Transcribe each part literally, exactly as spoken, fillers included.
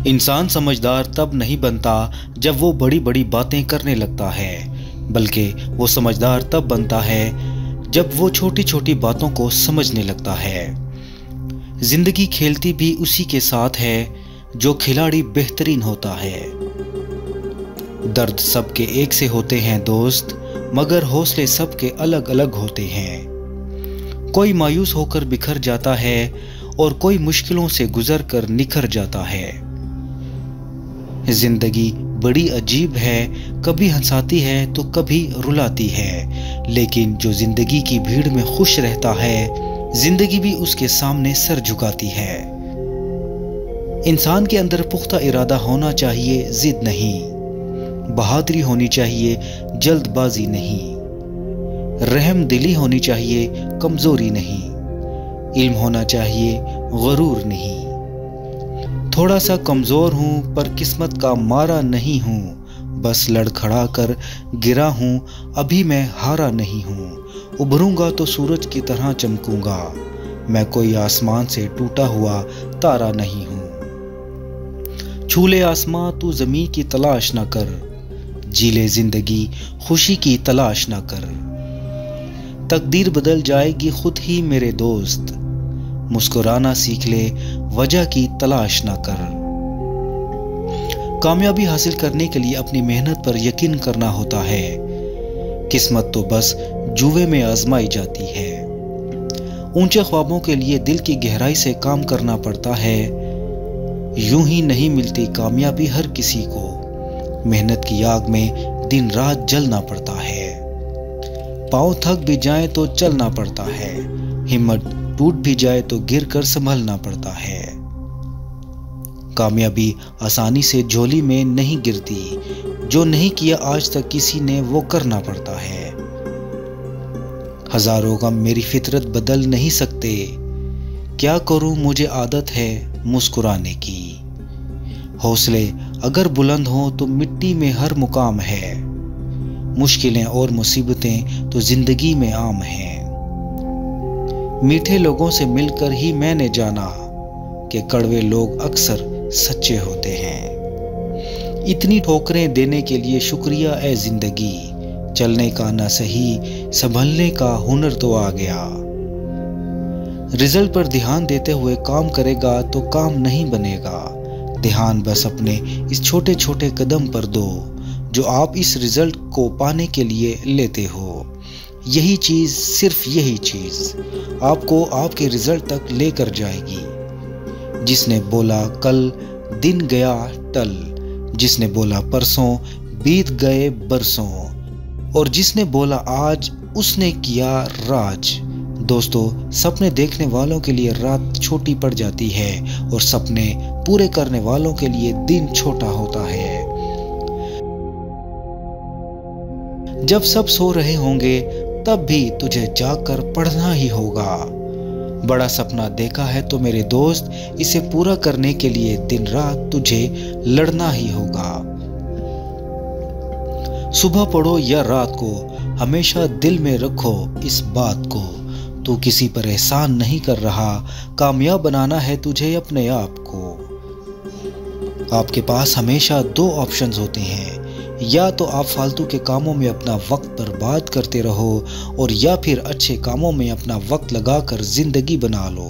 इंसान समझदार तब नहीं बनता जब वो बड़ी बड़ी बातें करने लगता है, बल्कि वो समझदार तब बनता है जब वो छोटी छोटी बातों को समझने लगता है। जिंदगी खेलती भी उसी के साथ है जो खिलाड़ी बेहतरीन होता है। दर्द सबके एक से होते हैं दोस्त, मगर हौसले सबके अलग अलग होते हैं। कोई मायूस होकर बिखर जाता है और कोई मुश्किलों से गुजर कर निखर जाता है। जिंदगी बड़ी अजीब है, कभी हंसाती है तो कभी रुलाती है, लेकिन जो जिंदगी की भीड़ में खुश रहता है, जिंदगी भी उसके सामने सर झुकाती है। इंसान के अंदर पुख्ता इरादा होना चाहिए, जिद नहीं। बहादुरी होनी चाहिए, जल्दबाजी नहीं। रहम दिली होनी चाहिए, कमजोरी नहीं। इल्म होना चाहिए, गरूर नहीं। थोड़ा सा कमजोर हूं पर किस्मत का मारा नहीं हूं, बस लड़खड़ा कर गिरा हूं, अभी मैं हारा नहीं हूं। उभरूंगा तो सूरज की तरह चमकूंगा, मैं कोई आसमान से टूटा हुआ तारा नहीं हूं। छूले आसमां तू ज़मीं की तलाश न कर, जीले जिंदगी खुशी की तलाश न कर। तकदीर बदल जाएगी खुद ही मेरे दोस्त, मुस्कुराना सीख ले, वजह की तलाश ना कर। कामयाबी हासिल करने के लिए अपनी मेहनत पर यकीन करना होता है। किस्मत तो बस जुए में आजमाई जाती है। ऊंचे ख्वाबों के लिए दिल की गहराई से काम करना पड़ता है। यूं ही नहीं मिलती कामयाबी हर किसी को, मेहनत की आग में दिन रात जलना पड़ता है। पांव थक भी जाए तो चलना पड़ता है, हिम्मत टूट भी जाए तो गिर कर संभलना पड़ता है। कामयाबी आसानी से झोली में नहीं गिरती, जो नहीं किया आज तक किसी ने वो करना पड़ता है। हजारों गम मेरी फितरत बदल नहीं सकते, क्या करूं मुझे आदत है मुस्कुराने की। हौसले अगर बुलंद हो तो मिट्टी में हर मुकाम है, मुश्किलें और मुसीबतें तो जिंदगी में आम हैं। मीठे लोगों से मिलकर ही मैंने जाना कि कड़वे लोग अक्सर सच्चे होते हैं। इतनी ठोकरें देने के लिए शुक्रिया ए जिंदगी, चलने का ना सही संभलने का हुनर तो आ गया। रिजल्ट पर ध्यान देते हुए काम करेगा तो काम नहीं बनेगा, ध्यान बस अपने इस छोटे छोटे कदम पर दो जो आप इस रिजल्ट को पाने के लिए लेते हो। यही चीज, सिर्फ यही चीज आपको आपके रिजल्ट तक लेकर जाएगी। जिसने बोला कल दिन गया टल, जिसने बोला परसों बीत गए बरसों, और जिसने बोला आज उसने किया राज। दोस्तों, सपने देखने वालों के लिए रात छोटी पड़ जाती है और सपने पूरे करने वालों के लिए दिन छोटा होता है। जब सब सो रहे होंगे तब भी तुझे जागकर पढ़ना ही होगा। बड़ा सपना देखा है तो मेरे दोस्त, इसे पूरा करने के लिए दिन रात तुझे लड़ना ही होगा। सुबह पढ़ो या रात को, हमेशा दिल में रखो इस बात को, तू किसी पर एहसान नहीं कर रहा, कामयाब बनाना है तुझे अपने आप को। आपके पास हमेशा दो ऑप्शंस होते हैं, या तो आप फालतू के कामों में अपना वक्त बर्बाद करते रहो, और या फिर अच्छे कामों में अपना वक्त लगाकर जिंदगी बना लो।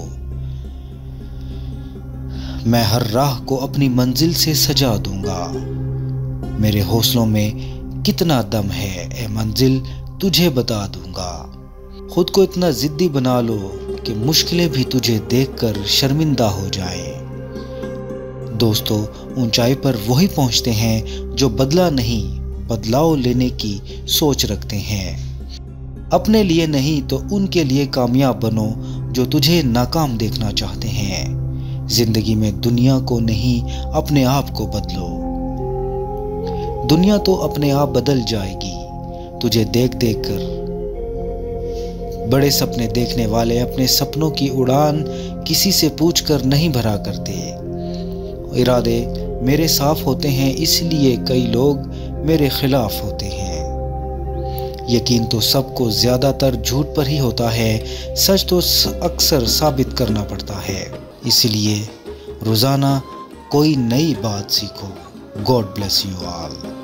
मैं हर राह को अपनी मंजिल से सजा दूंगा, मेरे हौसलों में कितना दम है ए मंजिल तुझे बता दूंगा। खुद को इतना जिद्दी बना लो कि मुश्किलें भी तुझे देखकर शर्मिंदा हो जाएं। दोस्तों, ऊंचाई पर वही पहुंचते हैं जो बदला नहीं, बदलाव लेने की सोच रखते हैं। अपने लिए नहीं तो उनके लिए कामयाब बनो जो तुझे नाकाम देखना चाहते हैं। जिंदगी में दुनिया को नहीं, अपने आप को बदलो। दुनिया तो अपने आप बदल जाएगी तुझे देख देख कर। बड़े सपने देखने वाले अपने सपनों की उड़ान किसी से पूछकर नहीं भरा करते। इरादे मेरे साफ होते हैं, इसलिए कई लोग मेरे खिलाफ होते हैं। यकीन तो सबको ज्यादातर झूठ पर ही होता है, सच तो अक्सर साबित करना पड़ता है। इसलिए रोजाना कोई नई बात सीखो। God bless you all.